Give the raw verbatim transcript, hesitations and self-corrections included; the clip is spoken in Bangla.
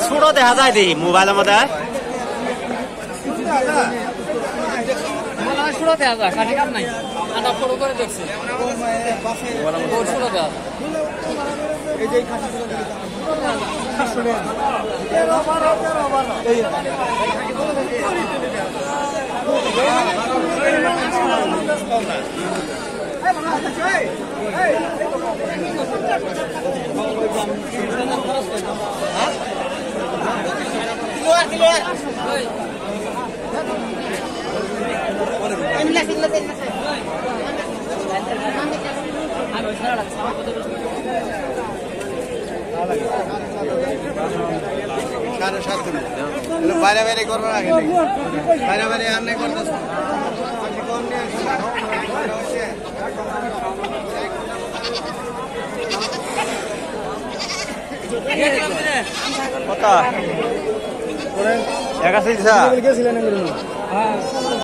ছোট দেখা যায় দেখি মোবাইলের মধ্যে ছোট দেখা যায় কানে কাম নাই আটা বড় করে দেখছি ছোট দেখা এই যে খাসি ছোট তেরো বারো তেরো বারো এই সাড়ে সাত বাইরে বাইরে করবো না বাইরে বাইরে আর নাই করতেছ কত একাশি